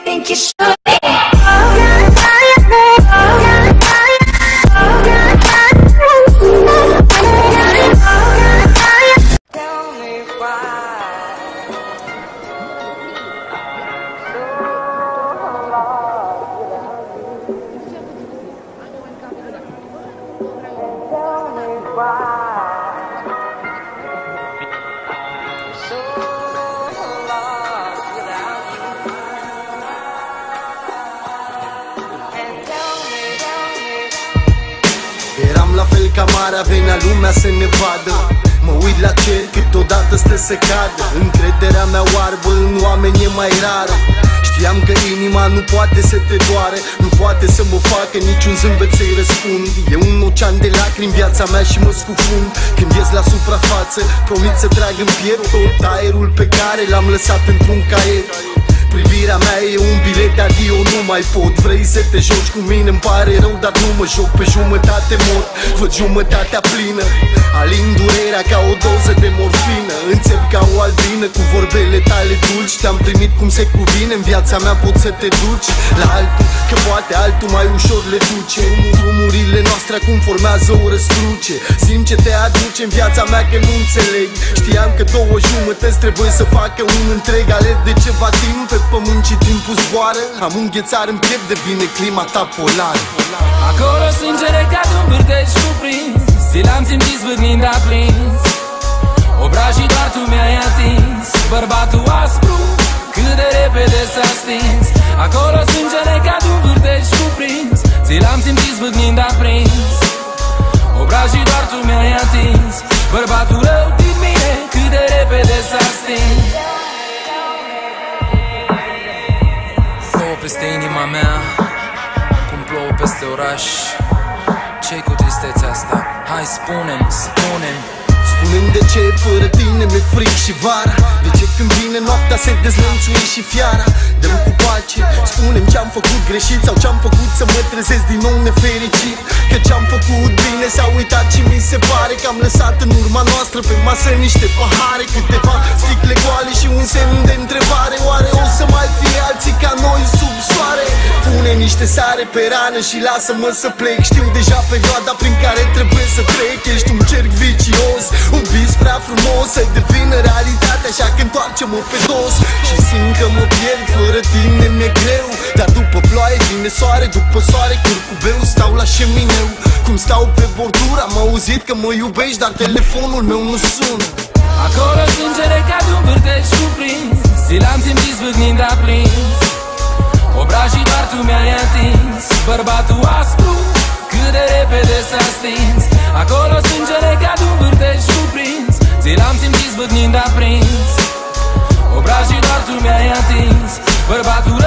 think you should. Eram la fel ca marea, venea lumea să ne vadă. Mă uit la cer, câteodată stă să cadă. Încrederea mea oarbă în oameni e mai rară. Știam că inima nu poate să te doare, nu poate să mă facă niciun zâmbet să-i răspund. E un ocean de lacrimi viața mea și mă scufund. Când ies la suprafață, promit să trag în piept tot aerul pe care l-am lăsat într-un caiet. Privirea mea e un bilet de adio, nu mai pot. Vrei să te joci cu mine, îmi pare rău, dar nu mă joc. Pe jumătate mort, văd jumătatea plină. Alin durerea ca o doză de morfină. Înțep ca o albină cu vorbele tale dulci. Te-am primit cum se cuvine, în viața mea poți să te duci la altul, că poate altul mai ușor le duce. Drumurile noastre acum formează o răscruce. Simt ce te aduce în viața mea că nu înțeleg. Știam că două jumătăți trebuie să facă un întreg. Alerg de ceva timp pe pământ și timpul zboară. Am un ghețar în piept, devine clima ta polară. Acolo sângele ca de un vârtej cuprins, ți l-am simțit zvârnind aprins. Obrajii doar tu mi-ai atins, bărbatul aspru, cât de repede s-a stins. Acolo sângele ca de un vârtej cuprins, ți l-am simțit zvârnind aprins. Obrajii doar tu mi-ai atins, bărbatul rău din mine, cât de repede s-a stins. Plouă peste inima mea, cum plouă peste oraș. Ce-i cu tristețea asta? Hai spune-mi, spune-mi. Spune-mi de ce fără tine mi-e fric și vara. De ce când vine noaptea se dezlănțuie și fiara. Dă-mi cu pace, spune-mi ce-am făcut greșit sau ce-am făcut să mă trezesc din nou nefericit. Că ce-am făcut bine s-a uitat și mi se pare că am lăsat în urma noastră pe masă niște pahare, câteva sticle goale și un semn de întrebare. Oare o să mai fie alții ca noi sub soare? Pune niște sare pe rană și lasă-mă să plec. Știu deja perioada prin care trebuie să trec. Ești un cerc vicios, un vis prea frumos să devină realitate, așa că întoarce-mă pe dos. Și simt că mă pierd, fără tine mi-e greu. Dar după ploaie vine soare, după soare curcubeu. Stau la șemineu, cum stau pe bordură. Am auzit că mă iubești, dar telefonul meu nu sună. Acolo sângele ca de un vârtej cuprins, ți l-am simțit zvârnind aprins. Obrajii doar tu mi-ai atins, bărbatul aspru, cât de repede s-a stins. Acolo sângele ca de un vârtej cuprins, ți l-am simțit zvârnind aprins. Obrajii doar tu mi-ai atins, bărbatul